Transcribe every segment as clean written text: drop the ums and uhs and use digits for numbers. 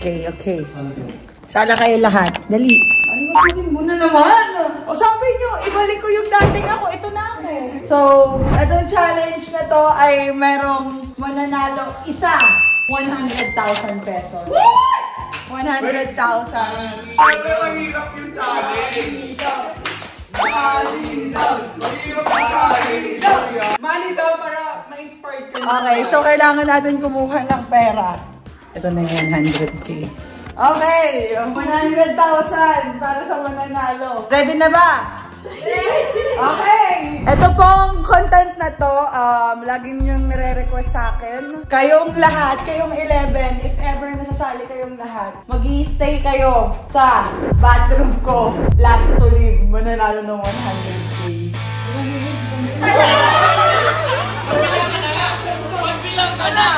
okay. Sana kayo lahat. Dali. Ano gagawin mo na naman? O sabi nyo, ibalik ko yung dating ako. Ito na ako. So, itong challenge na to ay merong mananalo isa. 100,000 pesos. 100,000. Siyempre, mahirap yung challenge. Money daw para ma-inspired ka. Okay, so kailangan natin kumuha ng pera. Ito na yung 100K. Okay, 100,000 para sa mananalo. Ready na ba? Okay! Ito pong content na to, lagi niyong nire-request sa akin. Kayong lahat, kayong 11, if ever nasasali kayong lahat, mag-i-stay kayo sa bathroom ko. Last to leave, mananalo ng 100K. Magbilang ka na!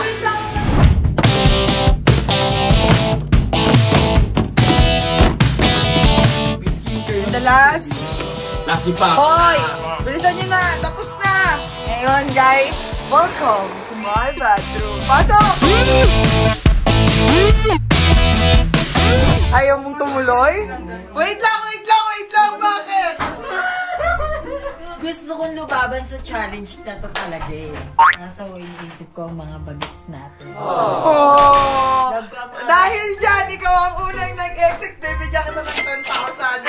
The last. Lasi pa. Hoy! Bilisan nyo na! Tapos na! Ngayon guys, welcome to my bathroom. Pasok! Ayaw mong tumuloy? Wait lang! Bakit? Gusto kong lumaban sa challenge na to talaga eh. Nasa iniisip ko ang mga bagets natin. Oh! Dahil dyan, ikaw ang unang nag-exit. Bibigyan kita ng 10,000.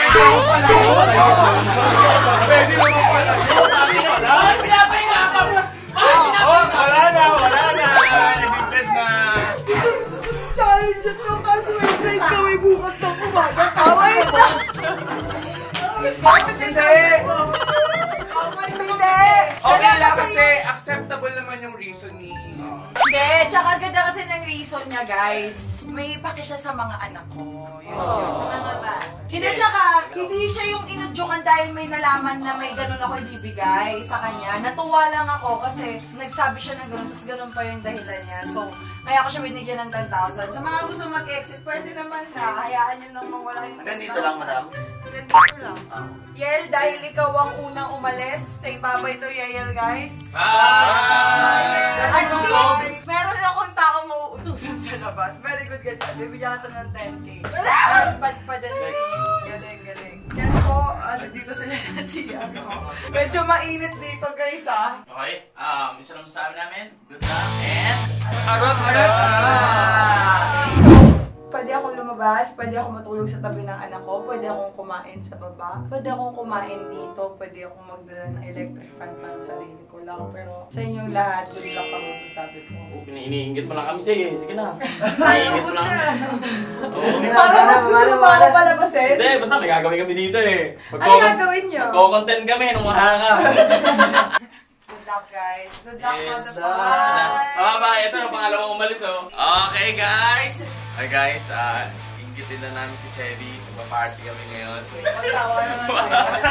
Pwede naman pala. Ay, pinapahinga ka! Wala na. Nag-impress na. Gusto ko ng challenge ito kasi may break kami bukas ng umaga. Wait lang! Bakit hindi? Okay lang kasi acceptable naman yung reason ni... Hindi, tsaka ganda kasi ng reason niya, guys. May paki siya sa mga anak ko. Sa mga ba? Hindi, tsaka hindi siya yung inudyokan dahil may nalaman na may ganun ako ibibigay sa kanya. Natuwa lang ako kasi nagsabi siya ng ganun, tapos ganun pa yung dahilan niya. So, kaya ako siya binigyan ng 10,000. Sa mga gusto mag-exit, pwede naman na. Hayaan niyo nang mawala yung 10,000. Hanggang dito lang, madam. Hanggang dito lang. Yel, dahil ikaw ang unang umalis, say bye-bye to Yel, guys. At least, meron akong taong mauutusan sa labas. Very good ka dyan. Bibigyan ka ng 10K. Bad pa din sis. Galing. Yan po, dito sila si medyo mainit dito, guys, ha? Okay, isa lang masasabi namin. Good luck and... Arap! Pwede akong lumabas, pwede akong matulog sa tabi ng anak ko, pwede akong kumain sa baba, pwede akong kumain dito, pwede akong magdala ng electric fan para sa sarili ko lang. Pero sa inyong lahat, good luck ang masasabi ko. Iniingit mo lang kami. Sige na. Ay, ubus na! Parang mas gusto mo ako palabasin? Hindi, basta may gagawin kami dito eh. Ano gagawin nyo? Magko-content kami nung mahaka. Good luck, guys. Good luck, Yes. motherfucker. Bye. Ito yung pangalawang umalis, oh. Okay, guys. Hi, guys. Inggitin na namin si Sherry. Magpa-party kami ngayon. Pagtawa naman.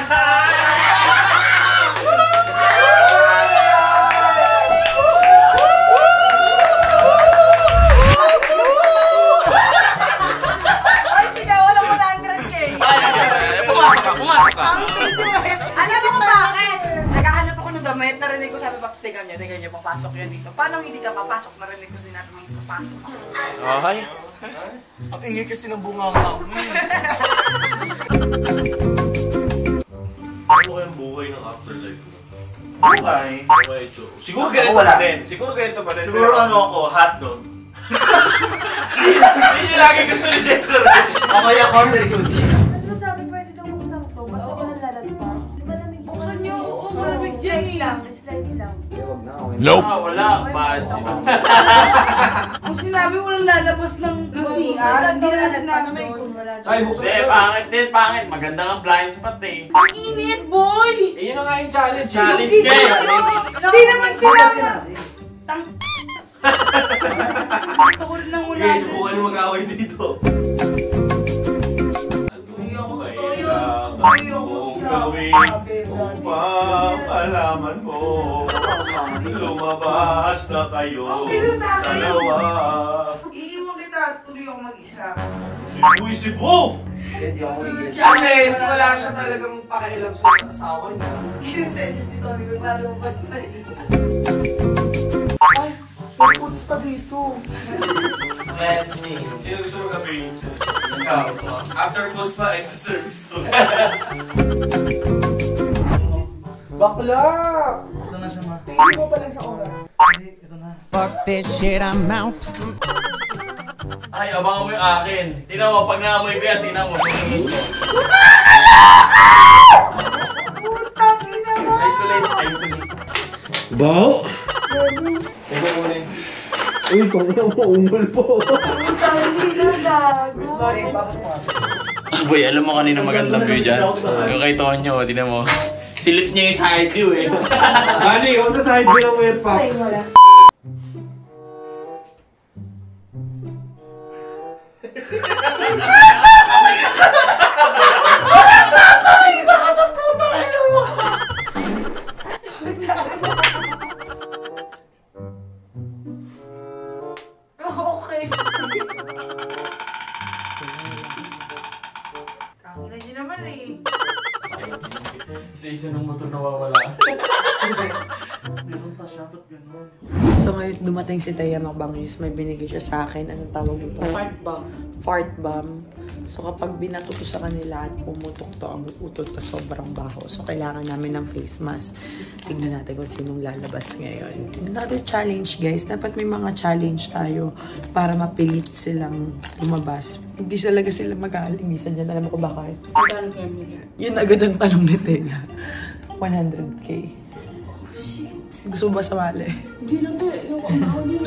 Ay, sige, walang 100K. Pumasok ka. Alam mo kung bakit? Naghahanap ako ng damit, narinig ko sabi, tingnan niyo, papasok yan dito. Paano hindi ka papasok? Narinig ko sinabi mong papasok ako. Ay. Ang ingay kasi ng bunganga ko. Ano kayang buhay ng afterlife mo? Okay. Okay, Cho. Siguro ganito pa din. Siguro ano ako, hotdog. Yun yung lagi gusto ni Jester. Ako yung corner music. Ano sabi, pwede daw buksan to. Basta nyo lang lalagpas. Di ba lamig? Buksan nyo, malamig dyan Slide lang, slide lang. Huwag na, okay. Nope. Wala. Bad. Kung sinabi walang lalabas ng CR, hindi na sinabi. Ay, buksan Hindi, pangit din. Pangit. Maganda nga blind spot eh. Ang init, boy! Eh, yun na nga yung challenge. Challenge Hindi game. Hindi naman sinabi. Tuur ng Sige, ulan. subukan yung mag-away dito. Upang alaman mo, lumabas na kayo. Okay lang sa akin. Dalawa. Iiwan kita, tuloy ako mag-isa. Sibuy sibo! Hindi ako magigil. Honest, wala siya talagang pakialam sa asawa niya. Kinensensya si Tommy ko para lumabas na rin. Ay, may puts pa dito. Let's see. Sino gusto mo gabi? Ikaw. After post pa, extra service to. Bakla! Ito na siya, ma. Tingin mo pa lang sa oras. Hindi, ito na. Fuck this shit, I'm out. Ay, abangan mo yung akin. Tingnan mo, pag naamoy ko yan, tingnan mo. Putang ina mo! Isolate. Bao? Ito muna. Uy, kung ano mo, umul po. Putang ina, gago! Ay, bakit mo? Boy, alam mo kanina magandang view dyan. Yung kay Tonyo, tingnan mo. Silip niya yung side view eh. Ani, kung sa side view lang mo yung Fox. Okay. Kangina niyo naman eh. Isa-isa ng motor nawawala. Meron pa siya, ba't gano'n? So ngayon dumating si Taya Mabangis, may binigay siya sa akin. Anong tawag dito? Fart bomb. Fart bomb. So kapag binato ko sa kanila at pumutok to, ang utot na sobrang baho. So kailangan namin ng face mask. Tignan natin kung sinong lalabas ngayon. Another challenge guys. Dapat may mga challenge tayo para mapilit silang lumabas. Hindi talaga sila mag-aalimisan dyan. Alam mo ko bakit? Yun agad ang tanong ni Taya. 100K. Oh shit. Gusto mo ba sumali? Hindi na to. Yung ako yun.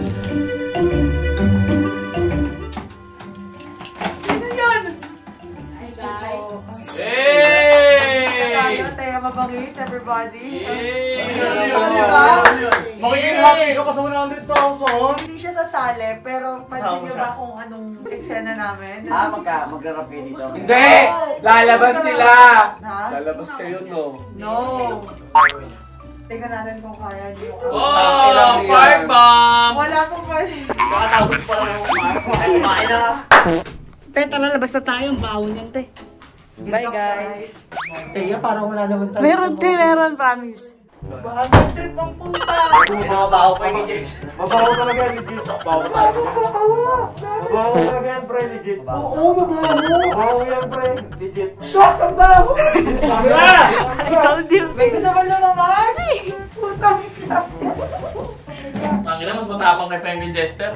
Hey! Taya Mabangis, everybody. Yay! Magiging happy ka pa sa 100,000. Hindi siya sasali, pero pansin Kasama niyo siya. ba kung anong eksena namin? Magra-rap kayo dito. Hindi! Lalabas sila! Ha? Lalabas kayo, no? No! Tingnan natin kung kaya niyo. Oh! Fart bomb! Wala pong pwede. Makatapos pa lang ako. Ay, kumain na. Te, tara, labas na tayo. Ang baho niyan, te. Bye, guys. Taya, parang wala naman tayo. Meron, te. Meron, promise. Bahasang trip ang puta! Mabaho pa yung Jason. Mabaho talaga, legit. Mabaho talaga. Mabaho talaga yan, pre, legit. Oo, mabaho. Mabaho yan, pre, legit. Shots ang baho! I told you. May gusto ba lumabas? Putang ina. Tangina, mas matapang kay Penguin Jester.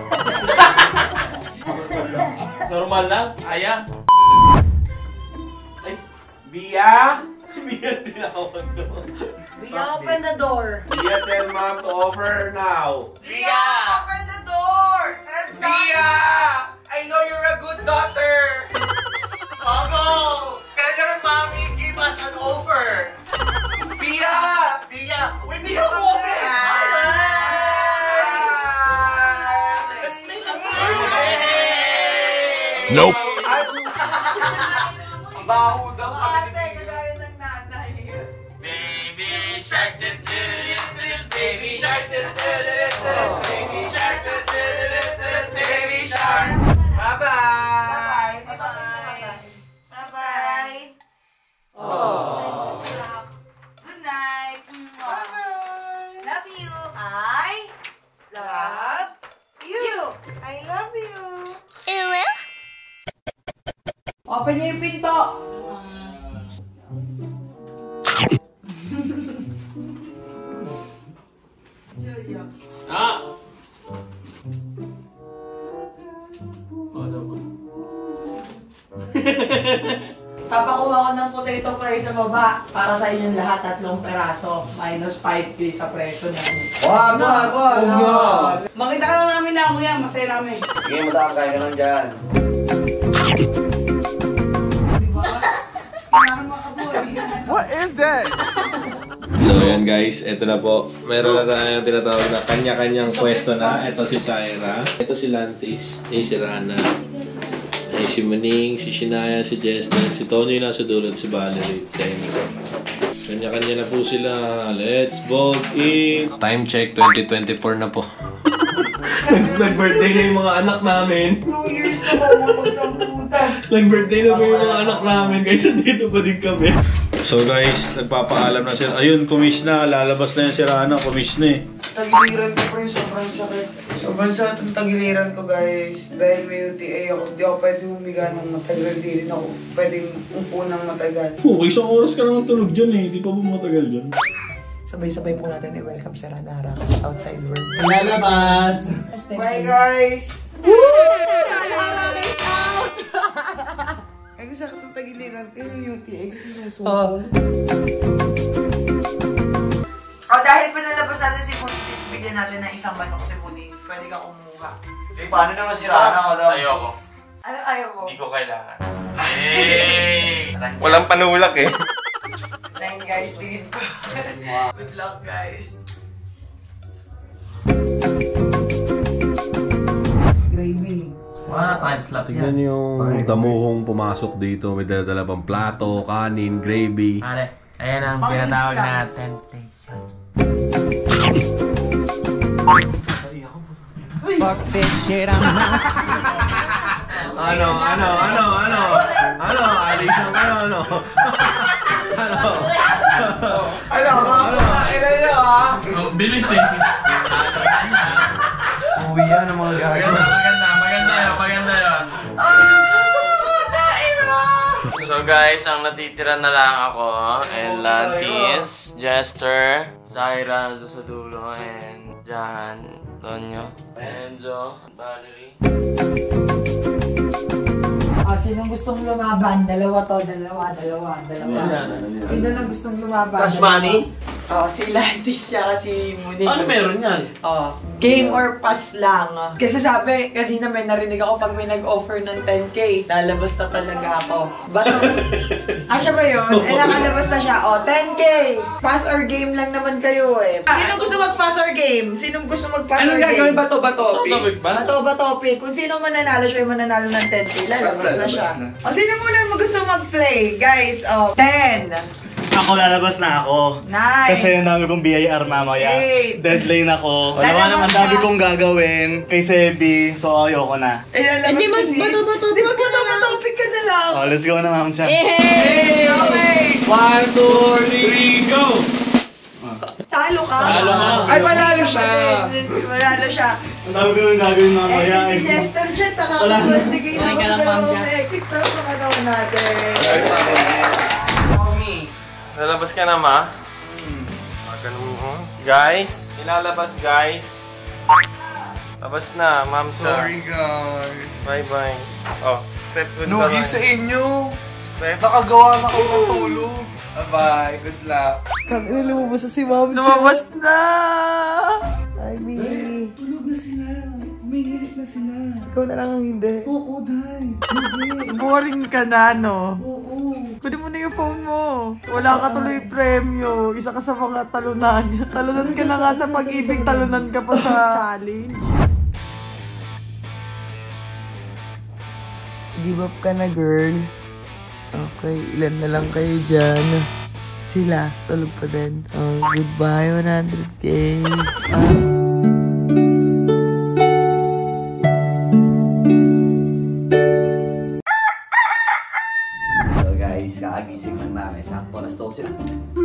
Normal lang, kaya. Ay, Bia? Si Bia tinawag ko. Bia, open the door! Bia, tell mom to offer now. Bia, open the door! Bia! I know you're a good daughter! Kogo! Can mommy give us an offer? Bia! Bia! Wait, Bia, open! Let's make a Nope. Ang baho daw sabi Ate, kagaya ng nanay. Baby shark, baby shark, baby shark, baby shark. Bye-bye! Bye-bye! Bye-bye! Good night! Love you! I love you! I love you! Open niyo yung pinto! Ah! Papakuha ko ng potato fry sa baba para sa inyong lahat, 3 peraso. Minus 5K sa presyo na. Wag! Makita ka lang namin na kuya, masaya namin. Sige, madami kayo ka lang dyan. So ayan guys, eto na po. Meron na tayong tinatawag na kanya-kanyang pwesto na. Ito si Syra, ito si Lantis, si Rana, si Maning, si Shinaya, si Jester, si Tony yung nasa dulo, si Valerie, si Enzo. Kanya-kanya na po sila. Let's vote in! Time check, 2024 na po. Nag-birthday na yung mga anak namin. 2 years na umutos ang puta. Nag-birthday na po yung mga anak namin. Guys, dito pa din kami. So guys, nagpapaalam na siya. Ayun, kumis na. Lalabas na yan si Rana. Kumis na eh. Tagiliran ko pre, sobrang sakit. Sobrang sakit ang tagiliran ko guys. Dahil may UTI ako, di ako pwede humiga ng matagal. Di rin ako pwedeng upo ng matagal. Oh, isang oras ka lang tulog dyan eh. Di pa ba matagal dyan? Sabay-sabay po natin i-welcome si Rana kasi outside world. Lalabas! Bye guys! Rana is out! Ang sakit ang tagiliran ko yung UTI kasi sinusubong. Dahil pinalabas natin si Muning, bigyan natin ng isang manok si Muning. Pwede ka kumuha. Eh, paano naman si Rana? Ayoko. Ano ayaw mo? Hindi ko kailangan. Walang panulak eh. 9 guys, tingin ko. Good luck guys. Gravy. Wala time slap Tignan yung damuhong pumasok dito. May dala pang plato, kanin, gravy. Pare, ayan ang pinatawag na temptation. Fuck this shit, I'm out. Ano? Alisang ano? Bilis eh. Uwi yan ang mga gagawin. Maganda yun. So guys, ang natitira na lang ako, and Lantis, Jester, Zaira doon sa dulo, and Jahan, Tonyo, Enzo, Valerie. Sinong gustong lumaban? Dalawa. Sino na gustong lumaban? Cash money? Si Lantis siya kasi Muning. Ano meron yan? Game or pass lang. Kasi sabi, kanina may narinig ako pag may nag-offer ng 10K, lalabas na talaga ako. Bato. Siya ba yun? Nakalabas na siya. 10K! Pass or game lang naman kayo eh. Sinong gusto mag-pass or game? Sinong gusto mag-pass or game? Ano gagawin? Bato-batopi? Bato-batopi. Kung sino mananalo siya, yung mananalo ng 10K, lalabas na siya. Sino muna gusto mag-play? Guys, 10. Ako lalabas na ako. Nice. Kasi ang dami kong BIR mamaya. 8. Deadline ako. Lalabas Ang dami kong gagawin kay Sebi. So ayoko na. Hindi mag-bato-bato-pic ka na lang. Bato-bato-pic ka na lang. Let's go na Ma'am Cha. Hey! Okay. 1, 2, 3, go! Talo ka? Talo ka. Ay, manalo siya. Manalo siya. Ang dami ko yung gagawin mamaya. Si Jester siya, nakakapagsigay na ako dalawang exit na sa katawan natin. Lalabas ka na, ma? Guys, ilalabas guys. Labas na, ma'am sa. Sorry guys. Bye-bye. Step 2 Lugi sa inyo. Step. Nakagawa na kayo ng tulog. Bye, good luck. Kami lumabas na si Ma'am. Lumabas na! Ay, Mi. Tulog na sila. Umihilit na sila. Ikaw na lang ang hindi. Oo, Day. Boring ka na, no? Oo. Kunin mo na yung phone mo. Wala ka tuloy premyo. Isa ka sa mga talunan. Talunan ka na nga sa pag-ibig. Talunan ka pa sa challenge. Give up ka na, girl. Okay, ilan na lang kayo dyan. Sila, tulog pa din. Goodbye, 100K. So guys, kakagising lang namin. Sakto na stokes sila.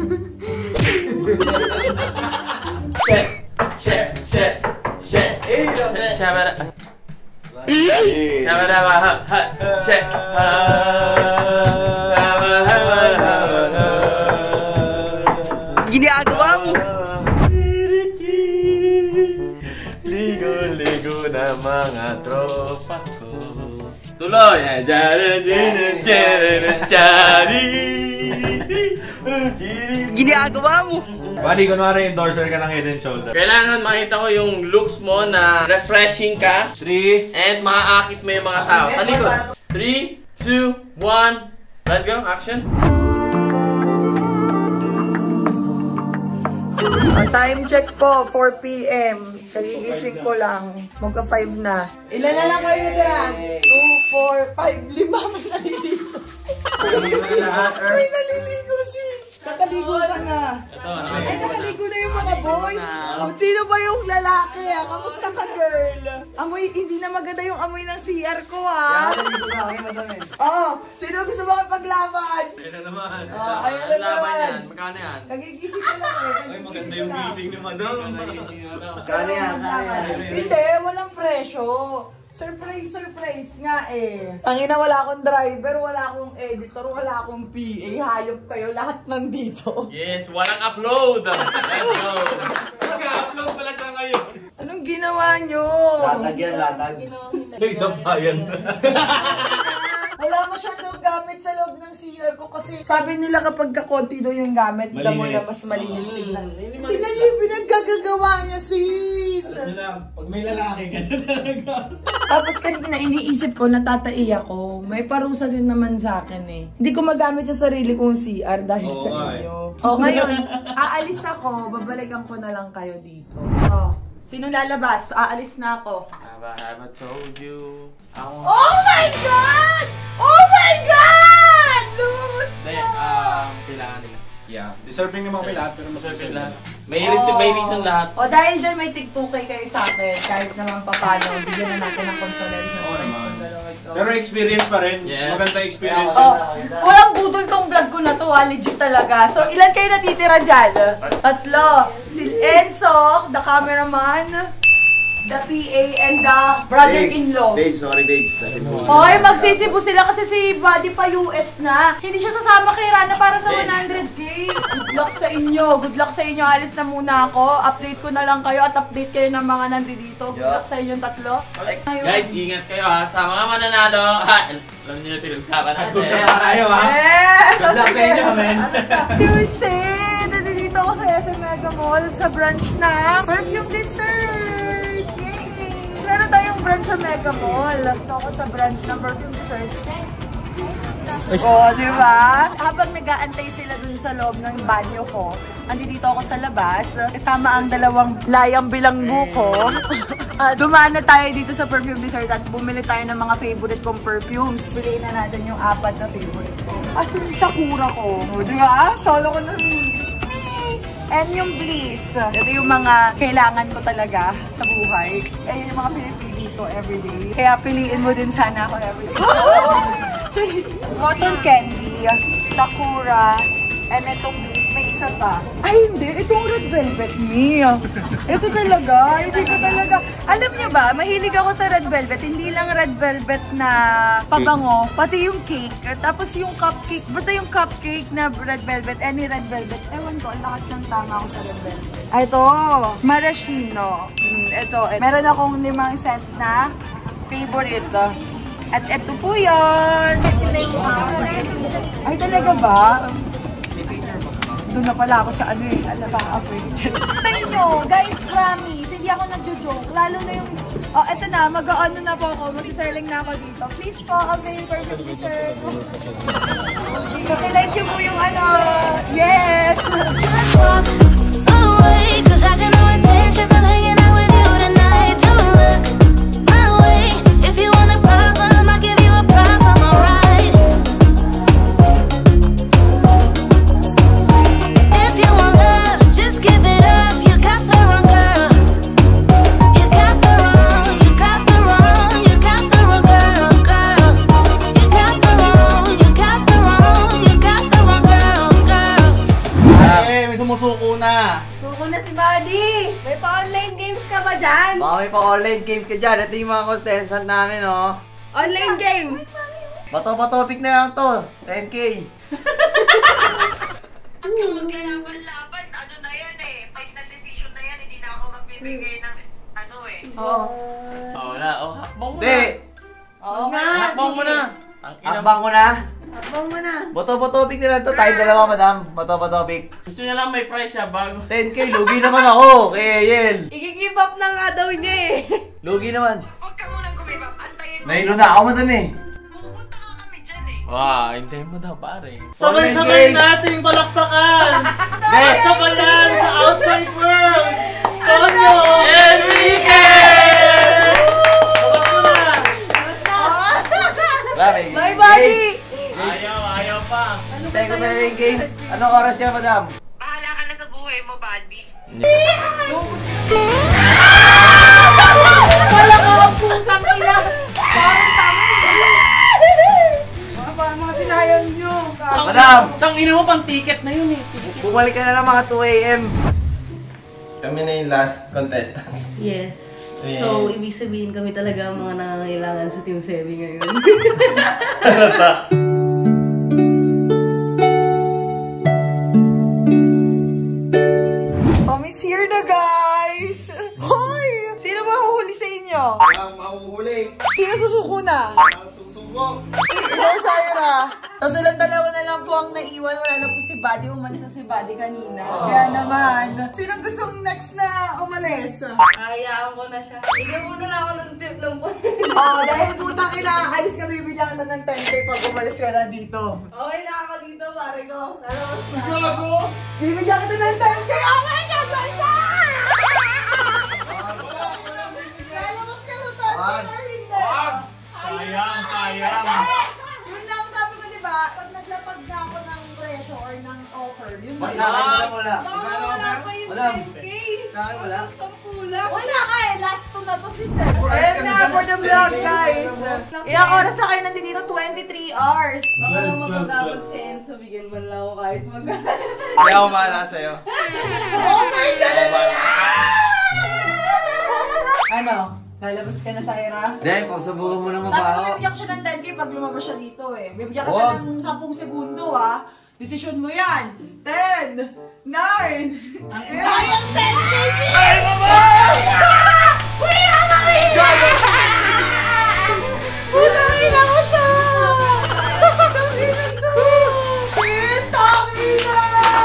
Ginagawa mo. Ligo-ligo na mga tropa ko. Tuloy! Ginagawa mo. Buddy, kunwari endorser ka ng Head and Shoulder. Kailangan makita ko yung looks mo na refreshing ka. 3, And maaakit mo yung mga tao. Talikod. 3, 2, 1. Let's go. Action. Ang time check po, 4 PM. Kagigising ko lang. Magka 5 na. Ilan na lang kayo natira? 2, 4, 5, 5. May naliligo dito. May naliligo sis. Nakaligo ka na. Ito, Ay, nakaligo na yung mga boys. Sino ba yung lalaki? Kamusta ka, girl? Amoy, hindi na maganda yung amoy ng CR ko, ha? Nakaligo na kami, madami. Oo. Sino gusto makipaglaban? Sino naman? Ayun na Ang laban naman. yan. Magkano yan? Nagigising ka lang eh. Ay, maganda yung gising ni Madam. Kaya yan. Hindi, walang presyo. Surprise nga eh. Tangina, wala akong driver, wala akong editor, wala akong PA. Hayop kayo, lahat nandito. Yes, walang upload! Let's go! Mag-upload pala ka ngayon. Anong ginawa nyo? Latag yan, latag. Isang bayan. Wala masyadong gamit sa loob ng CR ko kasi sabi nila kapag kakonti daw yung gamit, alam mo na mas malinis tingnan. Tingnan niyo yung pinaggagawa niya, sis! Ano lang, pag may lalaki, ganyan talaga. Tapos kanina iniisip ko, natatai ako. May parusa din naman sa akin eh. Hindi ko magamit yung sarili kong CR dahil sa inyo. O ngayon, aalis ako, babalikan ko na lang kayo dito. O, sino lalabas? Aalis na ako. Have I told you? Oh my God! Oh my God! Lumabas Hindi, na! kailangan nila. Yeah, deserving naman kami lahat, pero Deserve lahat. May reason lahat. O dahil dyan may tig 2K kayo sa akin, kahit naman papano, bigyan na natin ng consolation. Oo naman. Pero experience pa rin. Yes. Maganda experience. Oh, walang budol tong vlog ko na to ha, legit talaga. So, ilan kayo natitira dyan? 3. Si Enzo, the cameraman, the PA, and the brother-in-law. Babe, sorry babe. Hoy, magsisibo sila kasi si Buddy pa US na. Hindi siya sasama kay Rana para sa 100K. Good luck sa inyo. Good luck sa inyo. Alis na muna ako. Update ko na lang kayo at update kayo ng mga nandito. Good luck sa inyong tatlo. Guys, ingat kayo ha. Sa mga mananalo. Alam niyo na pinag-usapan natin. Mag-usapan tayo ha. Yes! Good luck sa inyo, men. Tuesday! Nandito ako sa SM Mega Mall sa branch na Perfume Dessert! Yay! Meron tayong branch sa Mega Mall. Dito ako sa branch ng Perfume Dessert. Oh, di ba? Habang nag-aantay sila dun sa loob ng banyo ko, andito ako sa labas, kasama ang dalawang layang bilanggo ko. Dumaan na tayo dito sa Perfume Dessert at bumili tayo ng mga favorite kong perfumes. Piliin na natin yung 4 na favorite ko. As in, Sakura ko. O, di ba? Solo ko na. And yung Bliss. Ito yung mga kailangan ko talaga sa buhay. Eh, yung mga pinipili ko everyday. Kaya piliin mo din sana ako everyday. Cotton candy, Sakura, and itong Bliss, may isa pa. Ay, hindi. Itong red velvet me. Ito talaga. Hindi ko talaga. Alam niyo ba, mahilig ako sa red velvet. Hindi lang red velvet na pabango, pati yung cake. Tapos yung cupcake, basta yung cupcake na red velvet, any red velvet. Ewan ko, ang lakas ng tama ako sa red velvet. Ito, maraschino. Ito, meron akong 5 cent na favorite. At ito po yun. Ay, talaga ba? Doon na pala ako sa ano yung Tayo nyo, guys, promise, hindi ako nagjo-joke. Lalo na yung, oh, eto na, mag-ano na po ako, mag-selling na ako dito. Please po, kami yung Perfume Dessert. Pakilike nyo po yung ano, yes! Just walk away, 'cause I got no intentions of hanging out with you tonight. Don't look my way, if you want a problem, I'll give you a problem, alright? If you want love, just give it up. You got the wrong girl. You got the wrong, you got the wrong, you got the wrong girl, girl. You got the wrong, you got the wrong, you got the wrong girl, girl. Eh, may sumusuko na. Suko na si Buddy! May pa-online games ka ba dyan? Baka may pa-online game ka dyan. Ito yung mga contestant namin, oh. Online games! Bato-topic na lang to. 10K. At yung maglalaban-laban, ano na yan eh. Fight na decision na yan, hindi na ako magbibigay ng ano eh. Oo. Wala. Hakbang mo na. Hindi. Oo nga! Hakbang mo na. Akbang ko na. Habang mo na. Bato-topic na lang to. Tayo dalawa, madam. Bato-topic. Gusto niya lang may price siya bago. 10K, lugi naman ako. Kaya Yel. I-give up na nga daw niya eh. Lugi naman. Huwag ka munang gumibap, antayin mo. Nailo na ako, madam eh. Pupunta ka kami dyan eh. Wow, hintayin mo daw pare. Sabay-sabay nating palakpakan! At sa balan sa outside world! Tonyo! Enrique! Grabe. Bye, Buddy! Ayaw pa. pa. Teka na yung games. Anong oras yan, madam? Bahala ka na sa buhay mo, buddy. Wala ka ang putang ina! Parang tama Parang mga sinayang nyo. Madam! Tang ina mo, pang ticket na yun eh. Bumalik ka na lang mga 2 AM. Kami na yung last contestant. Yes. So, ibig sabihin kami talaga ang mga nangangailangan sa Team 7 ngayon. Ano ta? Mommy's here na, guys! Hoy! Sino mahuhuli sa inyo? Ang mahuhuli. Sino susuko na? Ang susuko. Ikaw, Syra. Tapos silang dalawa na lang po ang naiwan. Wala na po si Buddy. Umalis na si Buddy kanina. Kaya naman, sino gustong next na umalis? Hayaan ko na siya. Bigyan mo na lang ako ng tip ng po. Dahil putang ina, alis ka, bibigyan ka na ng 10K pag umalis ka na dito. Okay na ako dito, pare ko. Lalabas na. Bibigyan ka na ng 10K! Oh my God, my God! Lalabas ka na 10K or hindi? Sayang. Yun lang, sabi ko, diba? Pag naglapag na ako ng presyo or ng offer, yun lang. Sa akin wala muna. Wala pa yung Madam. 10K. Sa akin wala. Wala ka eh. Last two na to si Seth. And na for the vlog, guys. Ilang oras na kayo nandito? 23 hours. Baka lang mapagkapag si Enzo, bigyan mo lang ako kahit Hindi ako mahala sa'yo. Oh my God! Ano? Lalabas ka na, Syra? Hindi, pagsabukan mo naman Sabi ko, bibigyan ko siya ng 10K pag lumabas siya dito eh. Bibigyan ka na ng 10 segundo ah. Desisyon mo yan. 10, 9, ang 10K! Ay, mama! Kuya, mami! Putang ina ko sa! Putang ina sa! Putang ina!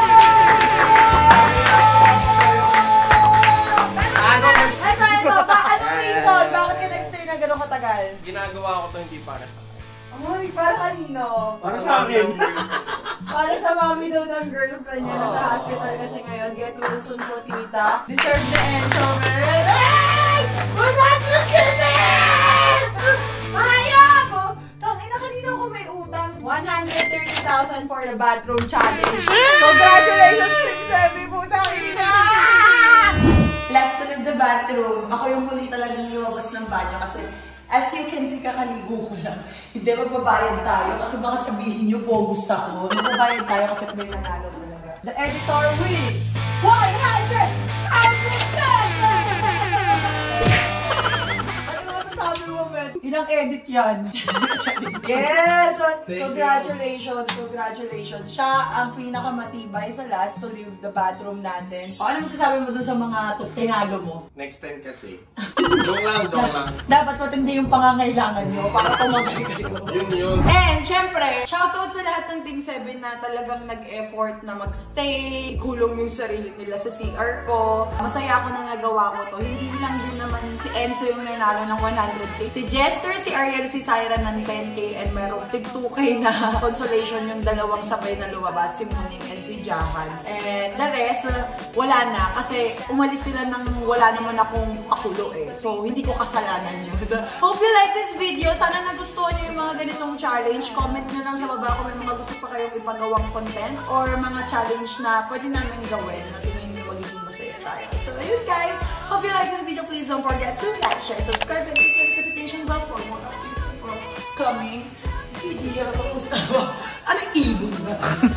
Ito, anong reason? Bakit ka nag-stay na gano'ng katagal? Ginagawa ko to hindi para sa akin. Ay, para kanino? Para sa akin. Para sa mami daw ng girlfriend niya na sa hospital kasi ngayon. Get well soon po, tita. Deserve the Enzo, man. Ay! 100%! Hayop! Tangina, kanina ako may utang. 130,000 for the bathroom challenge. Congratulations, Team Sebi po, tangina! Last to leave the bathroom. Ako yung muli talagang lumabas ng banyo kasi as you can see, kakaligo ko lang. Hindi, magbabayad tayo kasi baka sabihin nyo, bogus ako. Magbabayad tayo kasi may nanalo talaga. The editor wins 100,000 pesos! Ano masasabi mo, Ben? Ilang edit yan? Yes! Congratulations, congratulations. Siya ang pinakamatibay sa last to leave the bathroom natin. Ano masasabi mo dun sa mga tinalo mo? Next time kasi. Doon lang. Dapat matindi yung pangangailangan nyo para tumagal kayo. Yun. And syempre, shoutout sa lahat ng Team 7 na talagang nag-effort na mag-stay, ikulong yung sarili nila sa CR ko. Masaya ako na nagawa ko to. Hindi lang din naman si Enzo yung nanalo ng 100K. Si Jester, si Ariel, si Syra ng 10K and merong tig 2K na consolation yung dalawang sabay na lumabas, si Muning and si Jahan. And the rest, wala na kasi umalis sila nang wala naman akong pakulo eh. So, hindi ko kasalanan yun. Hope you like this video. Sana nagustuhan nyo yung mga ganitong challenge. Comment nyo lang sa baba kung may mga gusto pa kayong ipagawang content or mga challenge na pwede namin gawin na tingin nyo magiging masaya tayo. So, ayun guys. Hope you like this video. Please don't forget to like, share, subscribe, and click the notification bell for more updates from coming video. Anong ibon na?